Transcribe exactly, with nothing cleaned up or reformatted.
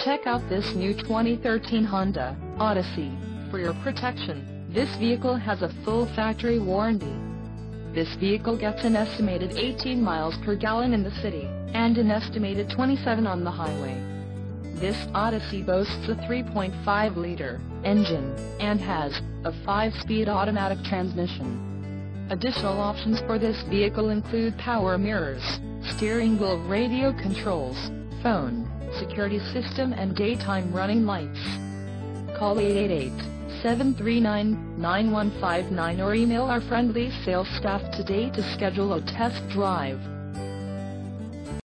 Check out this new twenty thirteen Honda Odyssey. For your protection, this vehicle has a full factory warranty. This vehicle gets an estimated eighteen miles per gallon in the city, and an estimated twenty-seven on the highway. This Odyssey boasts a three point five liter engine, and has a five speed automatic transmission. Additional options for this vehicle include power mirrors, steering wheel radio controls, phone, security system and daytime running lights. Call eight eight eight, seven three nine, nine one five nine or email our friendly sales staff today to schedule a test drive.